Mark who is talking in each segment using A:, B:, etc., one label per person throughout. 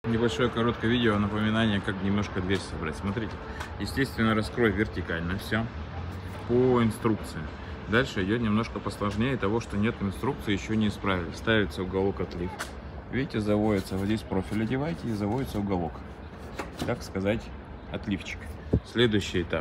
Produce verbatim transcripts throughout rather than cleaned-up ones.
A: Небольшое короткое видео, напоминание, как немножко дверь собрать. Смотрите, естественно, раскрой вертикально, все по инструкции. Дальше идет немножко посложнее того, что нет инструкции, еще не исправили. Ставится уголок отлив. Видите, заводится, вот здесь профиль одевайте и заводится уголок. Так сказать, отливчик. Следующий этап.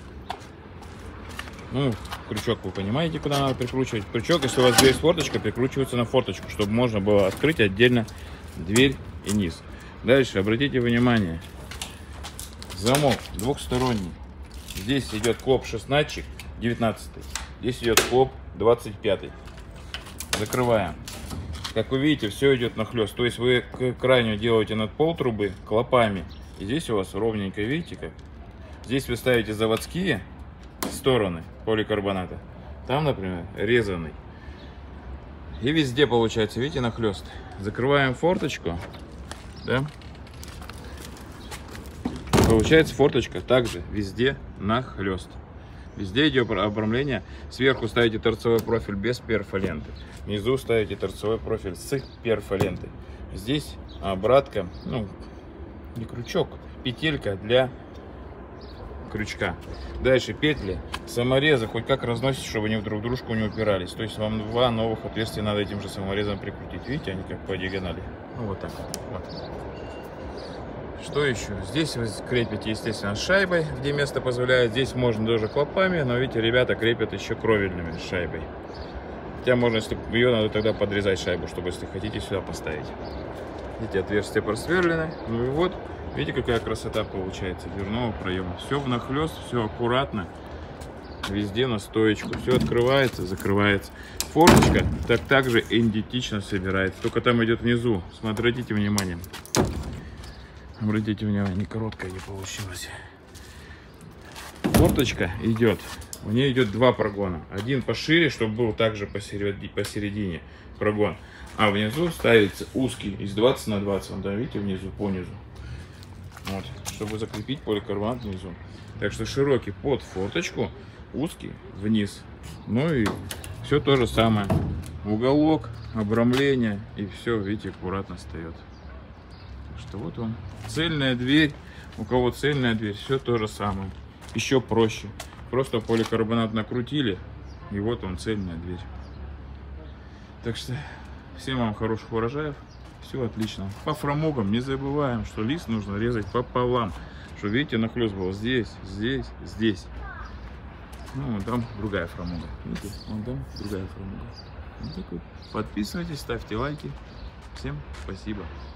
A: Ну, крючок вы понимаете, куда надо прикручивать. Крючок, если у вас дверь с форточкой, прикручивается на форточку, чтобы можно было открыть отдельно дверь и низ. Дальше обратите внимание, замок двухсторонний. Здесь идет клоп шестнадцать, девятнадцать. Здесь идет клоп двадцать пять. Закрываем. Как вы видите, все идет нахлест. То есть вы к крайню делаете над пол трубы клопами. И здесь у вас ровненько, видите как? Здесь вы ставите заводские стороны поликарбоната. Там, например, резаный. И везде получается, видите, нахлест. Закрываем форточку. Да? Получается форточка также везде нахлест. Везде идет обрамление. Сверху ставите торцевой профиль без перфоленты. Внизу ставите торцевой профиль с перфолентой. Здесь обратка, ну, не крючок, петелька для крючка. Дальше петли, саморезы хоть как разносить, чтобы они друг в дружку не упирались. То есть вам два новых отверстия надо этим же саморезом прикрутить. Видите, они как по диагонали. Ну вот так. Вот. Что еще? Здесь вы крепите, естественно, шайбой, где место позволяет. Здесь можно даже клопами, но видите, ребята крепят еще кровельными шайбой. Хотя можно, если ее надо тогда подрезать шайбу, чтобы, если хотите, сюда поставить. Эти отверстия просверлены. Ну и вот, видите, какая красота получается дверного проема. Все внахлёст, все аккуратно. Везде на стоечку. Все открывается, закрывается. Форточка так также идентично собирается. Только там идет внизу. Смотрите внимание. Обратите внимание, не короткая не получилось. Форточка идет. У нее идет два прогона. Один пошире, чтобы был также посередине, посередине прогон. А внизу ставится узкий из двадцать на двадцать. Вон, да, видите, внизу, по низу. Вот, чтобы закрепить поликарбонат внизу. Так что широкий под форточку, узкий вниз. Ну и все то же самое. Уголок, обрамление и все, видите, аккуратно встает. Так что вот он. Цельная дверь. У кого цельная дверь, все то же самое. Еще проще. Просто поликарбонат накрутили. И вот он, цельная дверь. Так что всем вам хороших урожаев. Все отлично. По фрамугам не забываем, что лист нужно резать пополам. Что, видите, нахлест был здесь, здесь, здесь. Ну, вон там другая фрамуга. Видите, вон там другая фрамуга. Вот так вот. Подписывайтесь, ставьте лайки. Всем спасибо.